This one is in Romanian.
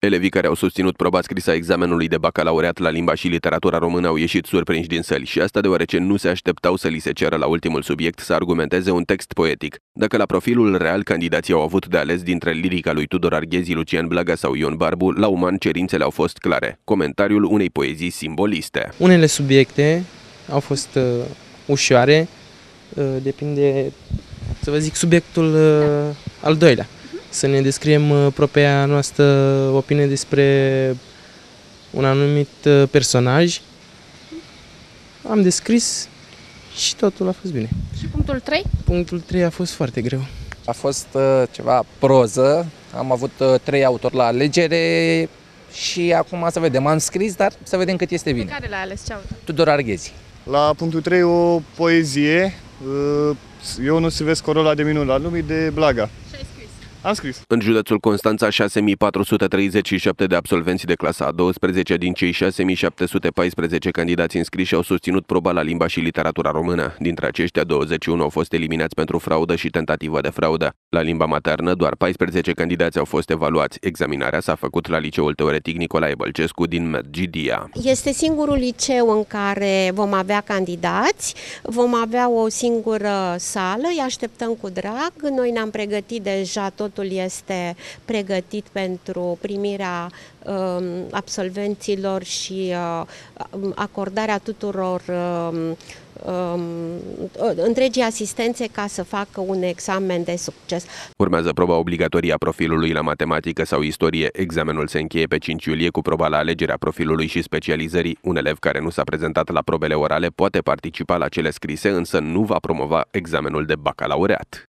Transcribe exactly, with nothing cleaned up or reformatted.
Elevii care au susținut proba scrisă a examenului de bacalaureat la limba și literatura română au ieșit surprinși din săli și asta deoarece nu se așteptau să li se ceră la ultimul subiect să argumenteze un text poetic. Dacă la profilul real candidații au avut de ales dintre lirica lui Tudor Arghezi, Lucian Blaga sau Ion Barbu, la uman cerințele au fost clare. Comentariul unei poezii simboliste. Unele subiecte au fost uh, ușoare, uh, depinde, să vă zic, subiectul uh, al doilea. Să ne descriem uh, propria noastră opinie despre un anumit uh, personaj. Am descris și totul a fost bine. Și punctul trei? Punctul trei a fost foarte greu. A fost uh, ceva proză, am avut uh, trei autori la alegere și acum să vedem, am scris, dar să vedem cât este bine. Pe care l-ai ales? Ce autor? Tudor Arghezi. La punctul trei o poezie, Eu nu se vezi corola de minuni al lumii, de Blaga. Și ai scris? Am scris. În județul Constanța, șase mii patru sute treizeci și șapte de absolvenți de clasa a douăsprezecea din cei șase mii șapte sute paisprezece candidați înscriși au susținut proba la limba și literatura română. Dintre aceștia, douăzeci și unu au fost eliminați pentru fraudă și tentativă de fraudă. La limba maternă, doar paisprezece candidați au fost evaluați. Examinarea s-a făcut la Liceul Teoretic Nicolae Bălcescu din Medgidia. Este singurul liceu în care vom avea candidați, vom avea o singură sală, îi așteptăm cu drag. Noi ne-am pregătit deja, totul este pregătit pentru primirea uh, absolvenților și uh, acordarea tuturor uh, întregii asistențe ca să facă un examen de succes. Urmează proba obligatorie a profilului la matematică sau istorie. Examenul se încheie pe cinci iulie cu proba la alegerea profilului și specializării. Un elev care nu s-a prezentat la probele orale poate participa la cele scrise, însă nu va promova examenul de bacalaureat.